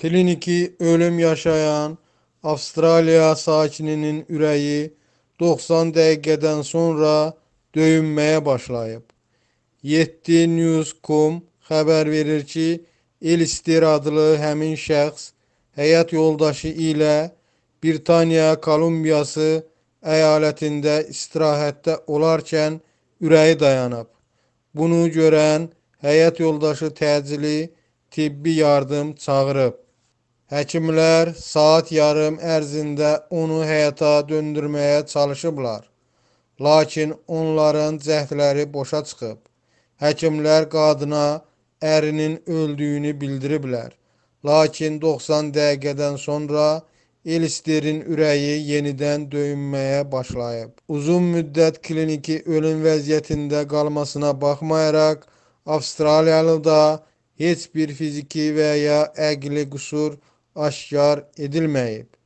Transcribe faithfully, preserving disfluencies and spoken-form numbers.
Kliniki ölüm yaşayan Avustralya sakininin ürəyi doxsan dəqiqədən sonra döyünməyə başlayıb. yeddi News nöqtə com xəbər verir ki, Elster adlı həmin şəxs həyat yoldaşı ilə Britaniya Kolumbiyası əyalətində istirahətdə olarkən ürəyi dayanıb. Bunu görən həyat yoldaşı təcili tibbi yardım çağırıb. Həkimlər saat yarım ərzində onu həyata döndürməyə çalışıblar. Lakin onların cəhdləri boşa çıxıb. Həkimlər qadına ərinin öldüyünü bildiriblər. Lakin doxsan dəqiqədən sonra Elsterin ürəyi yenidən döyünməyə başlayıb. Uzun müddət kliniki ölüm vəziyyətində qalmasına baxmayaraq, Avstraliyalıda heç bir fiziki və ya əqli qüsur aşkar edilməyib.